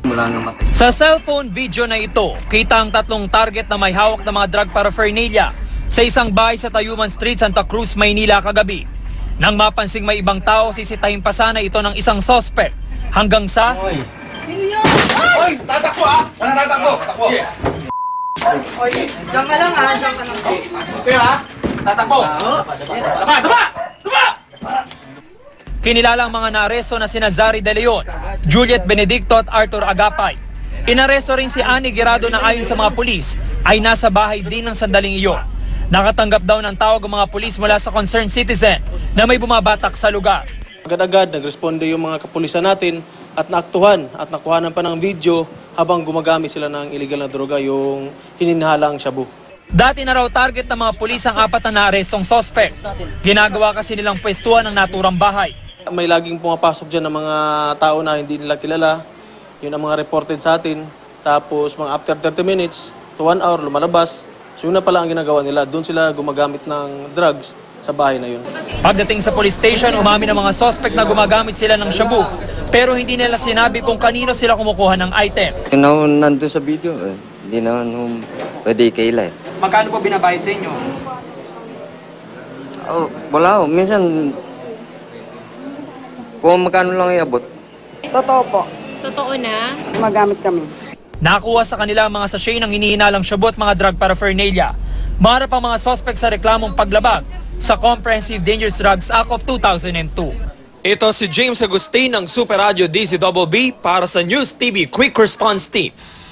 Sa cellphone video na ito, kita ang tatlong target na may hawak na mga drug paraphernalia sa isang bahay sa Tayuman Street, Santa Cruz, Maynila kagabi. Nang mapansing may ibang tao, sisitahin pa sana ito ng isang suspect hanggang sa... Sino yan? Oy! Tatakbo ah! Saan tatakbo? Takbo! Oy! Diyan ka lang ha! Diyan ka lang. Okay ha? Tatakbo! Tama! Tama! Tama! Kinilalang mga naaresto na sina Zari De Leon, Juliet Benedicto at Arthur Agapay. Inaresto rin si Ani Guirado na ayon sa mga pulis ay nasa bahay din ng sandaling iyon. Nakatanggap daw ng tawag ang mga pulis mula sa concerned citizen na may bumabatak sa lugar. Agad-agad nagresponde yung mga kapulisan natin at naaktuhan at nakuhanan pa ng video habang gumagamit sila ng illegal na droga, yung hininhalang shabu. Dati na raw target ng mga pulis ang apat na naarestong suspect. Ginagawa kasi nilang pwestuhan ng naturang bahay. May laging pumapasok dyan ng mga tao na hindi nila kilala. Yun ang mga reported sa atin. Tapos mga after 30 minutes to 1 hour lumalabas. So yun na pala ang ginagawa nila. Doon sila gumagamit ng drugs sa bahay na yun. Pagdating sa police station, umamin ang mga suspect na gumagamit sila ng shabu. Pero hindi nila sinabi kung kanino sila kumukuha ng item. Nandun sa video, hindi na pwede kaila eh. Magkano po binabayad sa inyo? Oh, wala, minsan kung magkano lang iabot. Totoo po. Totoo na? Gumagamit kami. Nakuha sa kanila ang mga sachet ng hinihinalang shabu at mga drug paraphernalia. Maharap ang mga suspect sa reklamong paglabag sa Comprehensive Dangerous Drugs Act of 2002. Ito si James Agustin ng Super Radio DZBB para sa News TV Quick Response Team.